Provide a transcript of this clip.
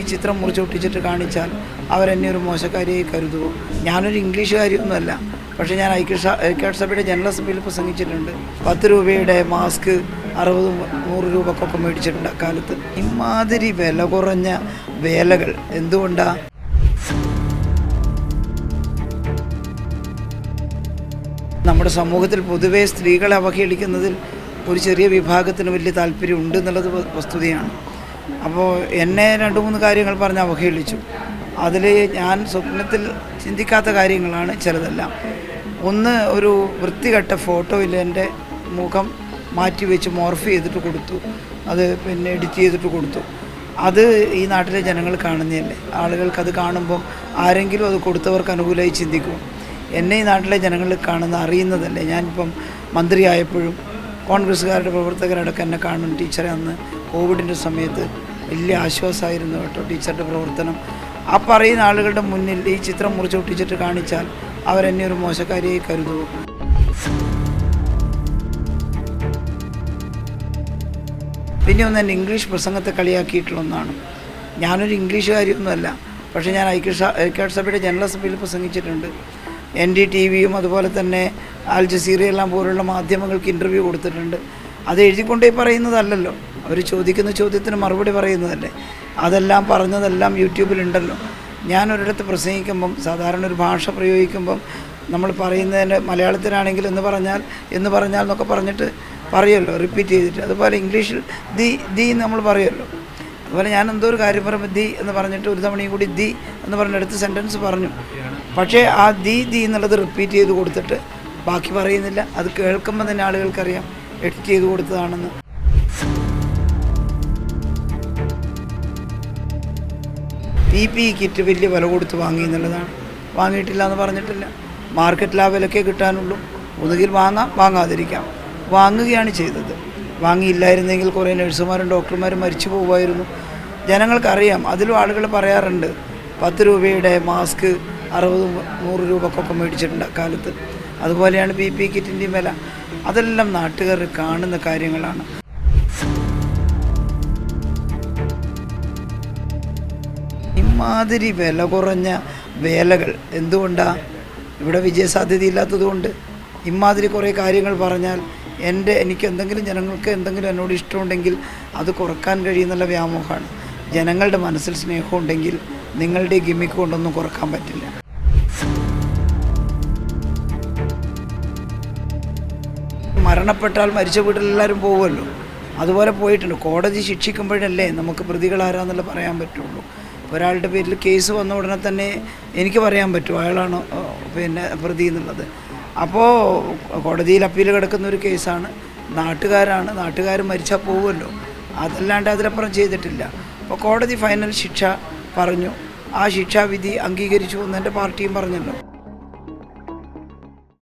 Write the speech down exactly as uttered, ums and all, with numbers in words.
ചിത്രം മുറിച്ചൊട്ടിച്ചിട്ട് കാണിച്ചാൽ അവരെന്നെ ഒരു മോശക്കാരിയായി കരുതുമോ? ഞാനൊരു ഇംഗ്ലീഷുകാരിയൊന്നുമല്ല, പക്ഷേ ഞാൻ ഐക്യ ഐക്യരാഷ്ട്രസഭയുടെ ജനറൽ സഭയിൽ പ്രസംഗിച്ചിട്ടുണ്ട്. പത്ത് രൂപയുടെ മാസ്ക് അറുപത് നൂറ് രൂപക്കൊക്കെ മേടിച്ചിട്ടുണ്ട് അക്കാലത്ത്. ഇമാതിരി വില കുറഞ്ഞ വേലകൾ എന്തുകൊണ്ടാണ്? നമ്മുടെ സമൂഹത്തിൽ പൊതുവേ സ്ത്രീകളെ അവഹേളിക്കുന്നതിൽ ഒരു ചെറിയ വിഭാഗത്തിന് വലിയ താല്പര്യം ഉണ്ട് എന്നുള്ളത് വസ്തുതയാണ്. അപ്പോൾ എന്നെ രണ്ട് മൂന്ന് കാര്യങ്ങൾ പറഞ്ഞ് അവഹേളിച്ചു. അതിൽ ഞാൻ സ്വപ്നത്തിൽ ചിന്തിക്കാത്ത കാര്യങ്ങളാണ് ചിലതെല്ലാം. ഒന്ന്, ഒരു വൃത്തികെട്ട ഫോട്ടോയിൽ എൻ്റെ മുഖം മാറ്റി വെച്ച് മോർഫ് ചെയ്തിട്ട് കൊടുത്തു, അത് പിന്നെ എഡിറ്റ് ചെയ്തിട്ട് കൊടുത്തു. അത് ഈ നാട്ടിലെ ജനങ്ങൾ കാണുന്നതല്ലേ, ആളുകൾക്ക് അത് കാണുമ്പം ആരെങ്കിലും അത് കൊടുത്തവർക്ക് അനുകൂലമായി ചിന്തിക്കും. എന്നെ ഈ നാട്ടിലെ ജനങ്ങൾ കാണുന്ന അറിയുന്നതല്ലേ. ഞാനിപ്പം മന്ത്രിയായപ്പോഴും കോൺഗ്രസ്സുകാരുടെ പ്രവർത്തകരടക്കം എന്നെ കാണും. ടീച്ചറെ അന്ന് കോവിഡിൻ്റെ സമയത്ത് വലിയ ആശ്വാസമായിരുന്നു കേട്ടോ ടീച്ചറുടെ പ്രവർത്തനം. ആ പറയുന്ന ആളുകളുടെ മുന്നിൽ ഈ ചിത്രം മുറിച്ചൊട്ടിച്ചിട്ട് കാണിച്ചാൽ അവരെന്നെ ഒരു മോശക്കാരിയായി കരുതുമോ? പിന്നെ ഒന്ന്, എൻ്റെ ഇംഗ്ലീഷ് പ്രസംഗത്തെ കളിയാക്കിയിട്ടുള്ള ഒന്നാണ്. ഞാനൊരു ഇംഗ്ലീഷുകാരിയൊന്നുമല്ല, പക്ഷേ ഞാൻ ഐക്യ ഐക്യരാഷ്ട്രസഭയുടെ ജനറൽ സഭയിൽ പ്രസംഗിച്ചിട്ടുണ്ട്. എൻ ഡി ടി വിയും അതുപോലെ തന്നെ അൽ ജസീറയെല്ലാം പോലുള്ള മാധ്യമങ്ങൾക്ക് ഇൻ്റർവ്യൂ കൊടുത്തിട്ടുണ്ട്. അത് എഴുതിക്കൊണ്ടേ പറയുന്നതല്ലല്ലോ, അവർ ചോദിക്കുന്ന ചോദ്യത്തിന് മറുപടി പറയുന്നതല്ലേ. അതെല്ലാം പറഞ്ഞതെല്ലാം യൂട്യൂബിലുണ്ടല്ലോ. ഞാൻ ഒരിടത്ത് പ്രസംഗിക്കുമ്പം സാധാരണ ഒരു ഭാഷ പ്രയോഗിക്കുമ്പം നമ്മൾ പറയുന്നതിൻ്റെ മലയാളത്തിലാണെങ്കിൽ എന്ന് പറഞ്ഞാൽ എന്ന് പറഞ്ഞാൽ എന്നൊക്കെ പറഞ്ഞിട്ട് പറയുമല്ലോ, റിപ്പീറ്റ് ചെയ്തിട്ട്. അതുപോലെ ഇംഗ്ലീഷിൽ ദി ദി നമ്മൾ പറയുമല്ലോ. അതുപോലെ ഞാൻ എന്തോ ഒരു കാര്യം പറയുമ്പോൾ ദി എന്ന് പറഞ്ഞിട്ട് ഒരു തവണയും കൂടി ദി എന്ന് പറഞ്ഞെടുത്ത് സെൻറ്റൻസ് പറഞ്ഞു. പക്ഷേ ആ ദി ദി എന്നുള്ളത് റിപ്പീറ്റ് ചെയ്ത് കൊടുത്തിട്ട് ബാക്കി പറയുന്നില്ല. അത് കേൾക്കുമ്പോൾ തന്നെ ആളുകൾക്കറിയാം എഡിറ്റ് ചെയ്ത് കൊടുത്തതാണെന്ന്. പി പി കിറ്റ് വലിയ വില കൊടുത്ത് വാങ്ങി എന്നുള്ളതാണ്. വാങ്ങിയിട്ടില്ല എന്ന് പറഞ്ഞിട്ടില്ല. മാർക്കറ്റിൽ ആ വിലക്കേ കിട്ടാനുള്ളൂ. ഒന്നുകിൽ വാങ്ങാം, വാങ്ങാതിരിക്കാം. വാങ്ങുകയാണ് ചെയ്തത്. വാങ്ങിയില്ലായിരുന്നെങ്കിൽ കുറേ നഴ്സുമാരും ഡോക്ടർമാരും മരിച്ചു പോകുമായിരുന്നു. ജനങ്ങൾക്കറിയാം. അതിലും ആളുകൾ പറയാറുണ്ട് പത്ത് രൂപയുടെ മാസ്ക് അറുപത് നൂറ് രൂപക്കൊക്കെ മേടിച്ചിട്ടുണ്ട് അക്കാലത്ത്. അതുപോലെയാണ് പി പി കിറ്റിൻ്റെയും വില. അതെല്ലാം നാട്ടുകാർ കാണുന്ന കാര്യങ്ങളാണ്. ഇമാതിരി വില കുറഞ്ഞ വേലകൾ എന്തുകൊണ്ടാണ്? ഇവിടെ വിജയസാധ്യതയില്ലാത്തത് കൊണ്ട്. ഇമാതിരി കുറേ കാര്യങ്ങൾ പറഞ്ഞാൽ എൻ്റെ എനിക്ക് എന്തെങ്കിലും ജനങ്ങൾക്ക് എന്തെങ്കിലും എന്നോട് ഇഷ്ടമുണ്ടെങ്കിൽ അത് കുറക്കാൻ കഴിയുന്നുള്ള വ്യാമോഹമാണ്. ജനങ്ങളുടെ മനസ്സിൽ സ്നേഹമുണ്ടെങ്കിൽ നിങ്ങളുടെ ഗിമ്മിക്ക് കൊണ്ടൊന്നും കുറക്കാൻ പറ്റില്ല. മരണപ്പെട്ടാൽ മരിച്ച വീട്ടിലെല്ലാവരും പോകുമല്ലോ, അതുപോലെ പോയിട്ടുണ്ട്. കോടതി ശിക്ഷിക്കുമ്പോഴല്ലേ നമുക്ക് പ്രതികളാരാന്നുള്ള പറയാൻ പറ്റുള്ളൂ. ഒരാളുടെ പേരിൽ കേസ് വന്ന ഉടനെ തന്നെ എനിക്ക് പറയാൻ പറ്റും അയാളാണ് പിന്നെ പ്രതി എന്നുള്ളത്. അപ്പോൾ കോടതിയിൽ അപ്പീൽ കിടക്കുന്ന ഒരു കേസാണ്. നാട്ടുകാരാണ്, നാട്ടുകാർ മരിച്ചാൽ പോകുമല്ലോ. അതല്ലാണ്ട് അതിലപ്പുറം ചെയ്തിട്ടില്ല. അപ്പോൾ കോടതി ഫൈനൽ ശിക്ഷ പറഞ്ഞു. ആ ശിക്ഷാവിധി അംഗീകരിച്ചു എന്ന് എൻ്റെ പാർട്ടിയും പറഞ്ഞല്ലോ.